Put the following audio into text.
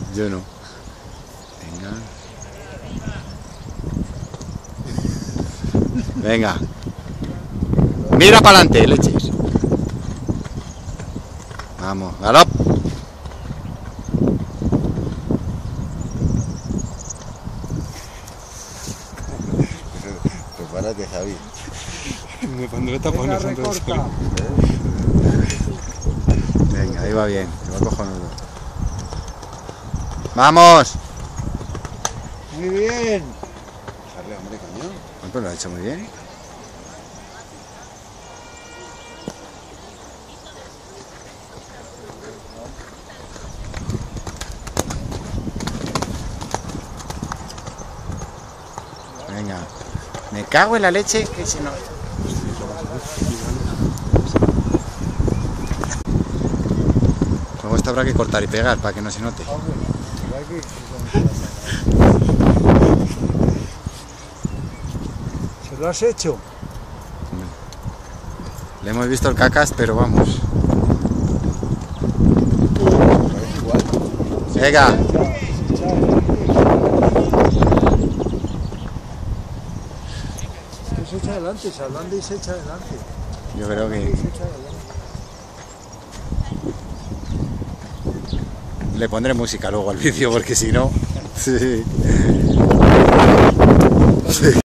Yo no. Venga. Venga. Mira para adelante, leches. Vamos, galop. Prepárate, Javi. Me pondré tapones antes de salir. Venga, ahí va bien, que va cojonudo. ¡Vamos! Muy bien. Dale, hombre, coño. Pero lo ha hecho muy bien. Venga. Me cago en la leche que si no... Luego esto habrá que cortar y pegar para que no se note. ¿Se lo has hecho? Le hemos visto el cacas, pero vamos. Venga. Se echa adelante, se adelante y se echa adelante. Yo creo que... Se echa adelante. Le pondré música luego al vídeo porque si no... Sí.